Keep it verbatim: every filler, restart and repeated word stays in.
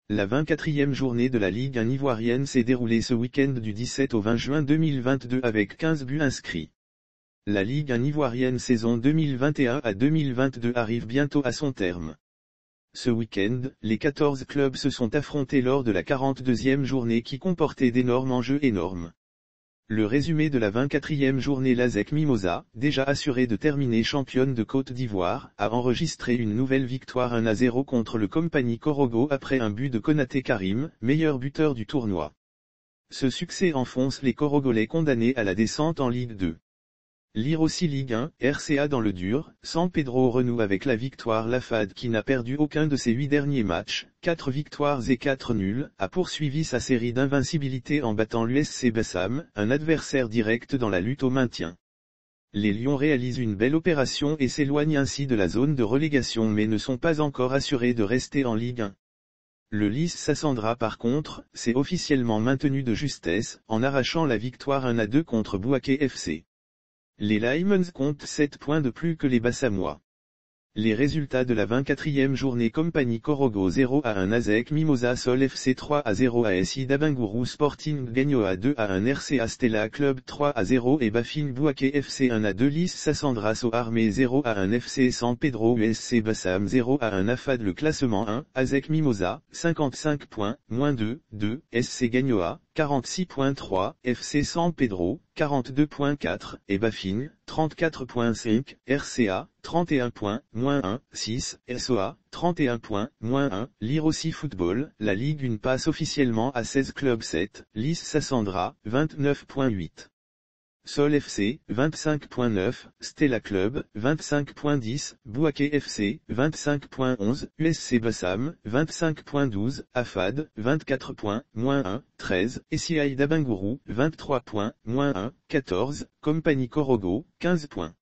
La vingt-quatrième journée de la Ligue un ivoirienne s'est déroulée ce week-end du dix-sept au vingt juin deux mille vingt-deux avec quinze buts inscrits. La Ligue un ivoirienne saison deux mille vingt et un à deux mille vingt-deux arrive bientôt à son terme. Ce week-end, les quatorze clubs se sont affrontés lors de la quarante-deuxième journée qui comportait d'énormes enjeux énormes. Le résumé de la vingt-quatrième journée: l'A S E C Mimosa, déjà assurée de terminer championne de Côte d'Ivoire, a enregistré une nouvelle victoire un à zéro contre le Compagnie Korogo après un but de Konaté Karim, meilleur buteur du tournoi. Ce succès enfonce les Korogolais condamnés à la descente en Ligue deux. Lire aussi Ligue un, R C A dans le dur, San Pedro renoue avec la victoire. La F A D, qui n'a perdu aucun de ses huit derniers matchs, quatre victoires et quatre nuls, a poursuivi sa série d'invincibilité en battant l'U S C Bassam, un adversaire direct dans la lutte au maintien. Les Lions réalisent une belle opération et s'éloignent ainsi de la zone de relégation mais ne sont pas encore assurés de rester en Ligue un. Le Lys Sassandra par contre, s'est officiellement maintenu de justesse, en arrachant la victoire un à deux contre Bouaké F C. Les Lions comptent sept points de plus que les Bassamois. Les résultats de la vingt-quatrième journée: Compagnie Korogo zéro à un, A S E C Mimosa Sol F C trois à zéro, A S I Dabangourou Sporting Gagnoa deux à un, R C A Stella Club trois à zéro et Bafin Bouaké F C un à deux, Lys Sassandra So Armée zéro à un, F C San Pedro U S C Bassam zéro à un, A F A D. Le classement: un, A S E C Mimosa, cinquante-cinq points, moins deux, deux, S C Gagnoa, quarante-six point trois, F C San Pedro, quarante-deux point quatre, et Bafin, trente-quatre point cinq, R C A, trente et un points, moins un, six, S O A, trente et un points, moins un, Lire aussi Football, la Ligue un passe officiellement à seize clubs. sept, Lys Sassandra, vingt-neuf point huit. Sol F C, vingt-cinq point neuf, Stella Club, vingt-cinq point dix, Bouaké F C, vingt-cinq point onze, U S C Bassam, vingt-cinq point douze, A F A D, vingt-quatre points, moins un, treize, S I A Dabangourou, vingt-trois points, moins un, quatorze, Compagnie Korogo, quinze points.